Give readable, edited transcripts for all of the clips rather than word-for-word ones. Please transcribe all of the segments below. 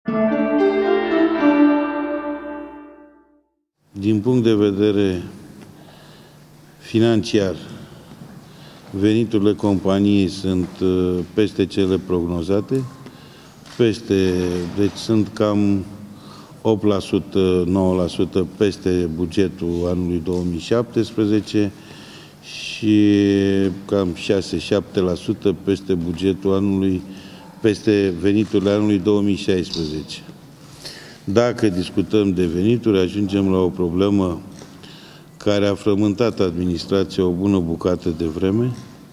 Din punct de vedere financiar, veniturile companiei sunt peste cele prognozate, deci sunt cam 8%, 9% peste bugetul anului 2017 și cam 6-7% peste veniturile anului 2016. Dacă discutăm de venituri, ajungem la o problemă care a frământat administrația o bună bucată de vreme.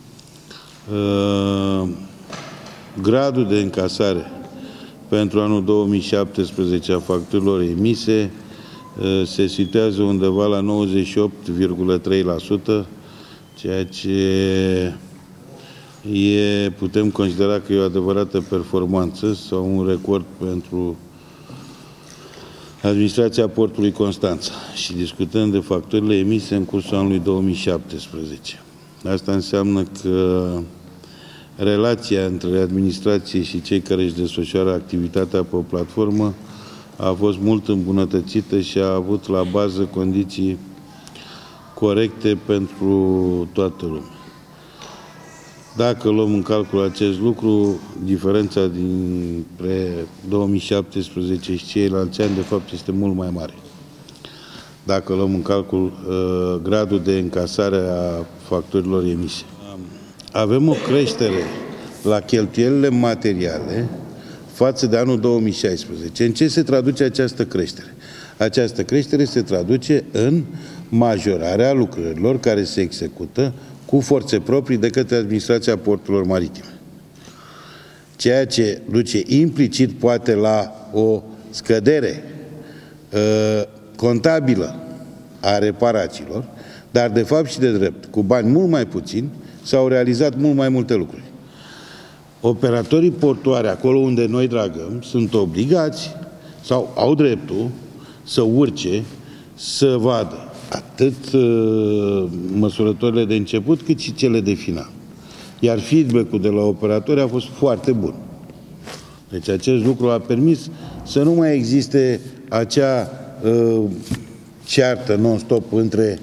Gradul de încasare pentru anul 2017 a facturilor emise se situează undeva la 98,3%, ceea ce putem considera că e o adevărată performanță sau un record pentru administrația portului Constanța și discutăm de facturile emise în cursul anului 2017. Asta înseamnă că relația între administrație și cei care își desfășoară activitatea pe o platformă a fost mult îmbunătățită și a avut la bază condiții corecte pentru toată lumea. Dacă luăm în calcul acest lucru, diferența dintre 2017 și ceilalți ani, de fapt, este mult mai mare. Dacă luăm în calcul gradul de încasare a facturilor emise. Avem o creștere la cheltuielile materiale față de anul 2016. În ce se traduce această creștere? Această creștere se traduce în majorarea lucrărilor care se execută cu forțe proprii de către administrația porturilor maritime. Ceea ce duce implicit poate la o scădere contabilă a reparațiilor, dar de fapt și de drept, cu bani mult mai puțini, s-au realizat mult mai multe lucruri. Operatorii portuari, acolo unde noi dragăm, sunt obligați sau au dreptul să urce, să vadă atât măsurătorile de început, cât și cele de final. Iar feedback-ul de la operatori a fost foarte bun. Deci acest lucru a permis să nu mai existe acea ceartă non-stop între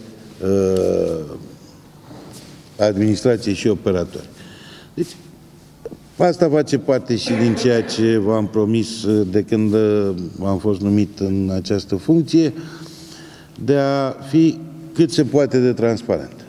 administrație și operatori. Deci, asta face parte și din ceea ce v-am promis de când am fost numit în această funcție, de a fi cât se poate de transparent.